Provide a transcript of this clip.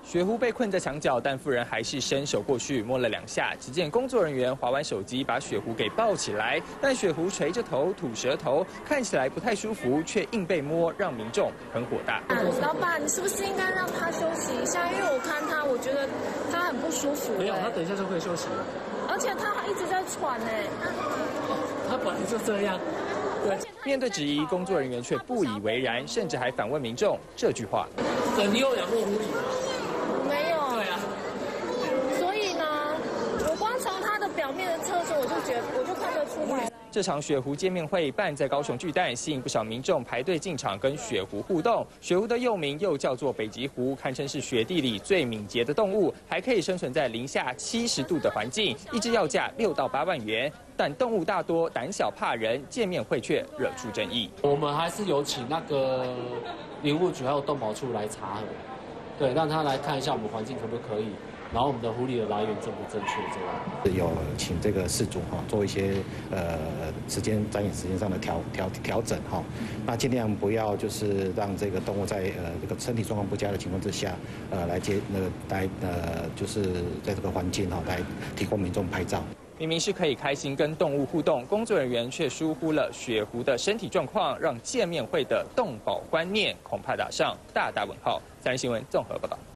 雪狐被困在墙角，但妇人还是伸手过去摸了2下。只见工作人员滑完手机，把雪狐给抱起来，但雪狐垂着头、吐舌头，看起来不太舒服，却硬被摸，让民众很火大。 老板，你是不是应该让他休息一下？因为我看他，我觉得他很不舒服。 没有，他等一下就可以休息了。 而且他还一直在喘呢。 他本来就这样。对。 面对质疑，工作人员却不以为然，甚至还反问民众这句话： 你有养过狐狸吗？ 没有。 对啊。 所以呢，我光从他的表面的特征，我就看得出来。 这场雪狐见面会办在高雄巨蛋，吸引不少民众排队进场跟雪狐互动。雪狐的幼名又叫做北极狐，堪称是雪地里最敏捷的动物，还可以生存在零下70度的环境，一只要价6到8万元。但动物大多胆小怕人，见面会却惹出争议。 我们还是有请那个林务局还有动保处来查核，对，让他来看一下我们环境可不可以。然后我们的狐狸的来源正不正确？这样有请这个饲主做一些展演时间上的调整哈，那尽量不要就是让这个动物在这个身体状况不佳的情况之下就是在这个环境来提供民众拍照。 明明是可以开心跟动物互动，工作人员却疏忽了雪狐的身体状况，让见面会的动保观念恐怕打上大问号。3立新闻综合报道。